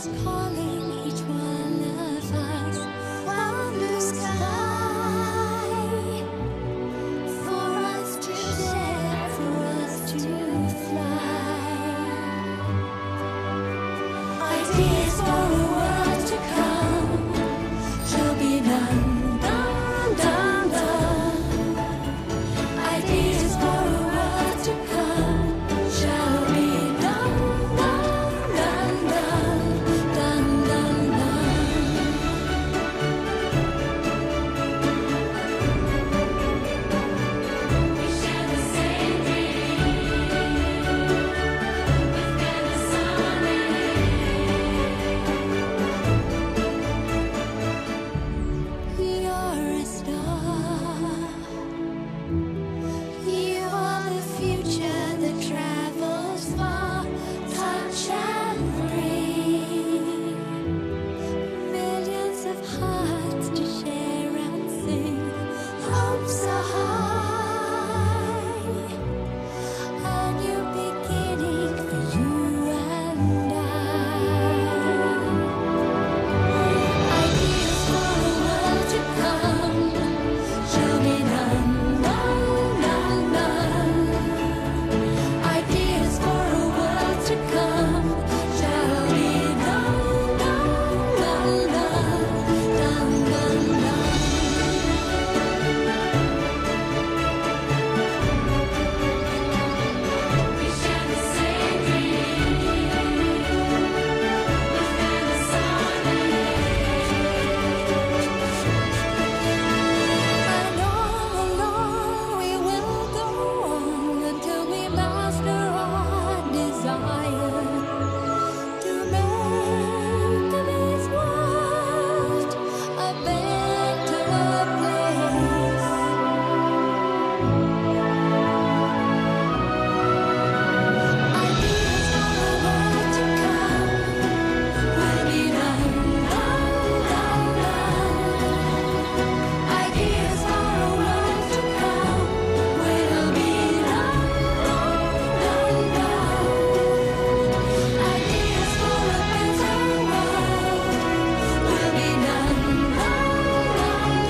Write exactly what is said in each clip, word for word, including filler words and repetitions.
calling each one of us from the sky, for us to dare, for us to fly. Ideas for a world to come shall be done, done, done, done. Ideas for a world to come shall be done, done, done, done, done, done, done. We share the same dream with Panasonic. You're a star. You are the future that travels far. Touch and free. Millions of hearts to share and sing. Hopes are high. A new beginning for you and I. Ideas for a world to come shall be done, done, done, done. Ideas for a world to come shall be done, done, done, done, done, done, done. We share the same dream with Panasonic. And all along we will go on until we master our desire to make this world a better place. Ideas for a world to come will be done, done, done, done. Ideas for a world to come will be done, done, done, done. Ideas for a better world will be done, done, done,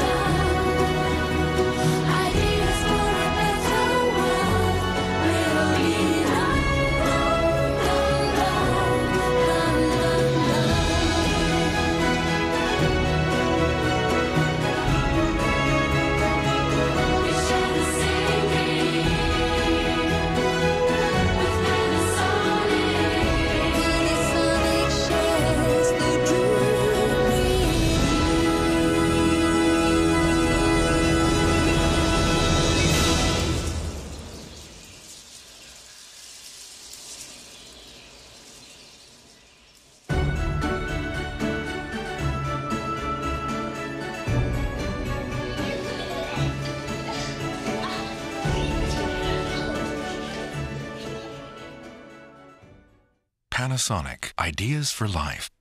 done. Ideas for a better world will be done, done, done, done, done, done. We share the same dream with Panasonic. Panasonic shares the dream with Panasonic. Ideas for life.